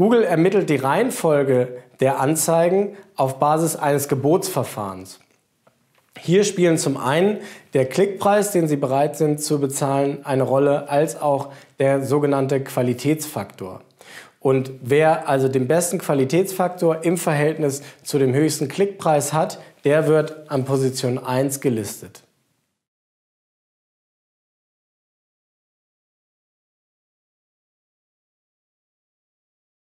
Google ermittelt die Reihenfolge der Anzeigen auf Basis eines Gebotsverfahrens. Hier spielen zum einen der Klickpreis, den Sie bereit sind zu bezahlen, eine Rolle, als auch der sogenannte Qualitätsfaktor. Und wer also den besten Qualitätsfaktor im Verhältnis zu dem höchsten Klickpreis hat, der wird an Position 1 gelistet.